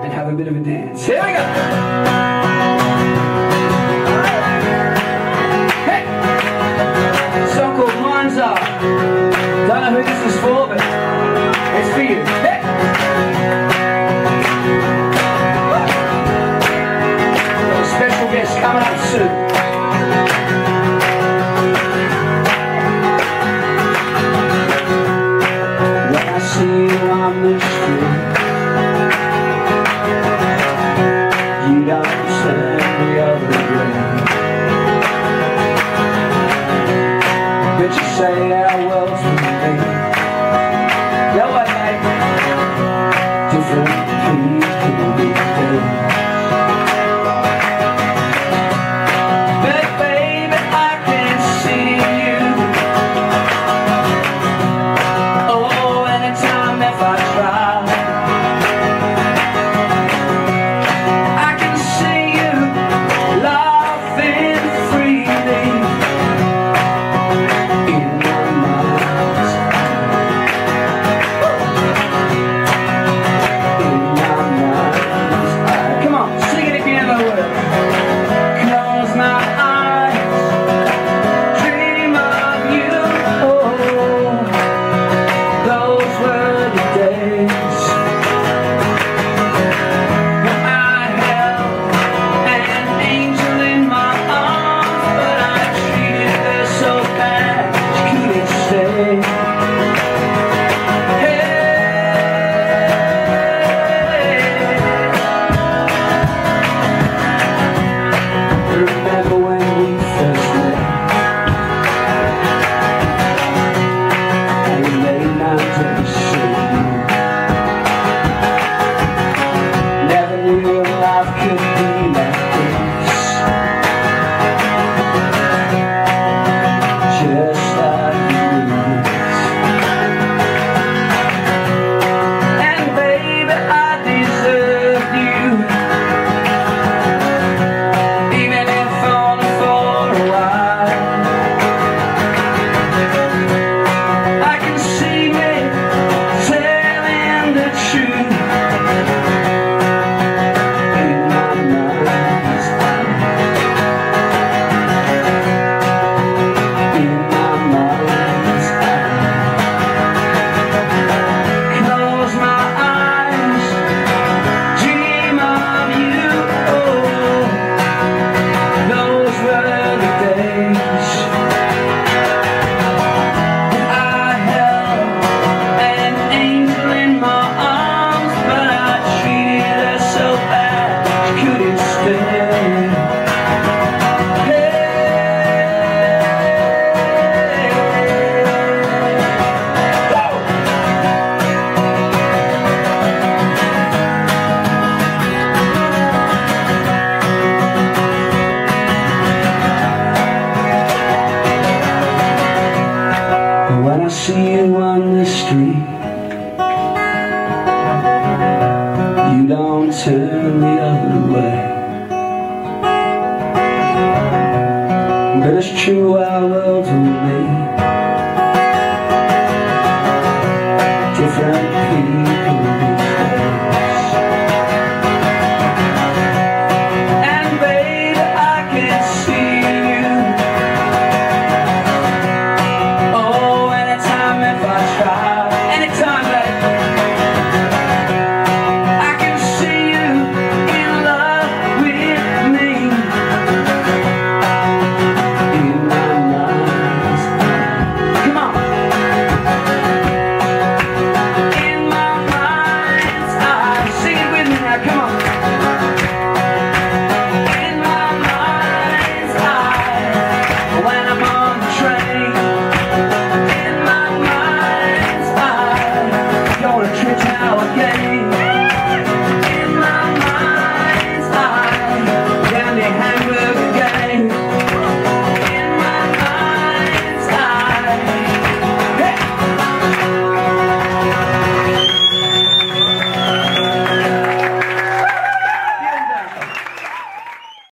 and have a bit of a dance. Here we go! Hey! Song called Mind's Up. Don't know who this is for, but it's for you. Hey! Got a special guest coming up soon. See you on the street, you don't turn the other way, but you say our world's with me. No way, mate. Different people these days. But baby, I can see you. Oh, anytime if I try, I can see you laughing freely in my mind's eye. Come on, sing it again, my word. Close my eyes, dream of you. Oh, those were the days when I held an angel in my arms, but I treated her so bad she couldn't stay. Remember when we first met, and we made mountains sing. Never knew life could be like this, just like this. And baby, I deserved you, even if only for a while. I can see me telling the truth in my mind's eye. In my mind's eye. Close my eyes, dream of you. Oh, those were the days when I held an angel in my arms, but I treated her so bad she couldn't stay. When I see you on the street, you don't turn the other way. But it's true, our world's with me.